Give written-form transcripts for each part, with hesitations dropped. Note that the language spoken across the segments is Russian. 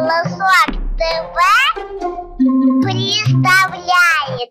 Колосок ТВ представляет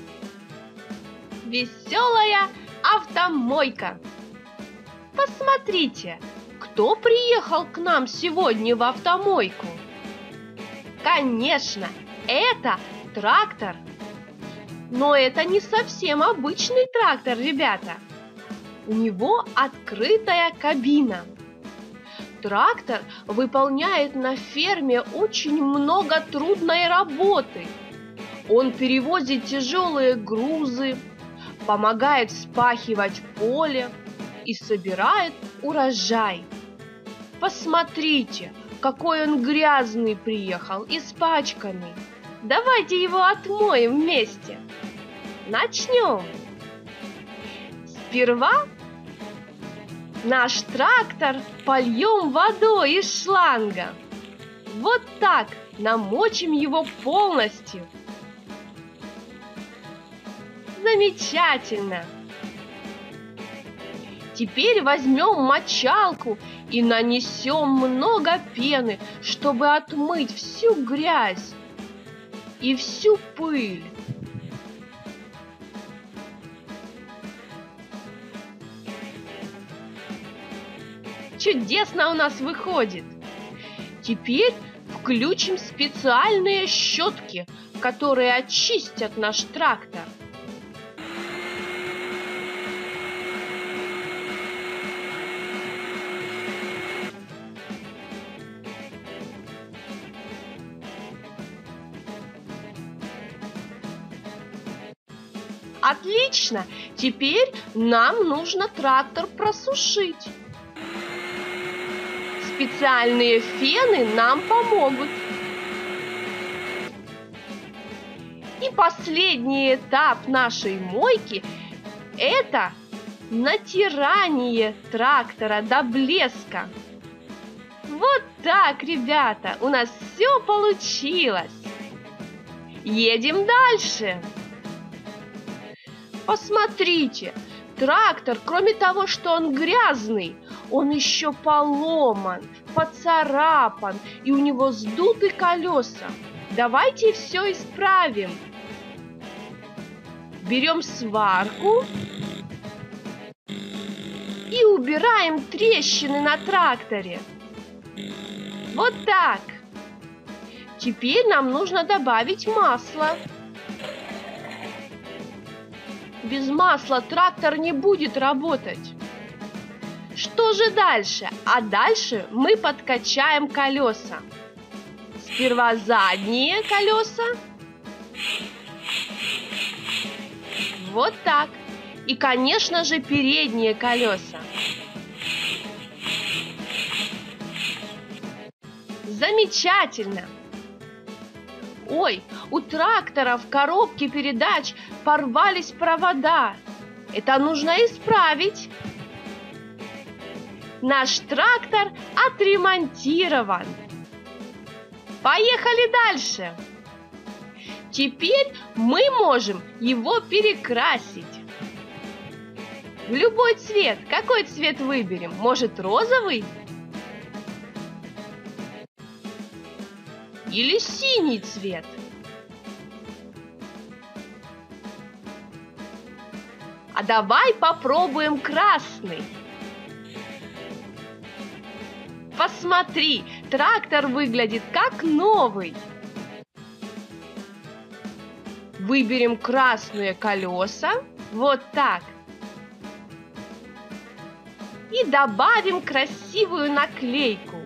Веселая автомойка. Посмотрите, кто приехал к нам сегодня в автомойку. Конечно, это трактор. Но это не совсем обычный трактор, ребята. У него открытая кабина. Трактор выполняет на ферме очень много трудной работы. Он перевозит тяжелые грузы, помогает вспахивать поле и собирает урожай. Посмотрите, какой он грязный приехал, испачканный. Давайте его отмоем вместе. Начнем. Сперва наш трактор польем водой из шланга. Вот так намочим его полностью. Замечательно! Теперь возьмем мочалку и нанесем много пены, чтобы отмыть всю грязь и всю пыль. Чудесно у нас выходит! Теперь включим специальные щетки, которые очистят наш трактор. Отлично! Теперь нам нужно трактор просушить. Специальные фены нам помогут. И последний этап нашей мойки – это натирание трактора до блеска. Вот так, ребята, у нас все получилось. Едем дальше. Посмотрите, трактор, кроме того, что он грязный, он еще поломан, поцарапан, и у него сдуты колеса. Давайте все исправим. Берем сварку и убираем трещины на тракторе. Вот так. Теперь нам нужно добавить масло. Без масла трактор не будет работать. Что же дальше? А дальше мы подкачаем колеса. Сперва задние колеса. Вот так. И, конечно же, передние колеса. Замечательно! Ой, у трактора в коробке передач порвались провода. Это нужно исправить. Наш трактор отремонтирован. Поехали дальше. Теперь мы можем его перекрасить в любой цвет. Какой цвет выберем? Может, розовый? Или синий цвет? А давай попробуем красный. Посмотри, трактор выглядит как новый. Выберем красные колеса, вот так. И добавим красивую наклейку.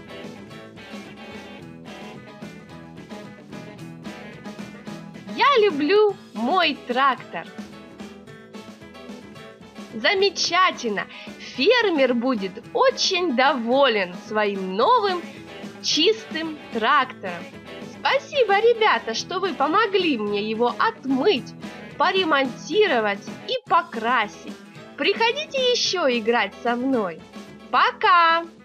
Я люблю мой трактор. Замечательно! Фермер будет очень доволен своим новым чистым трактором. Спасибо, ребята, что вы помогли мне его отмыть, поремонтировать и покрасить. Приходите еще играть со мной. Пока!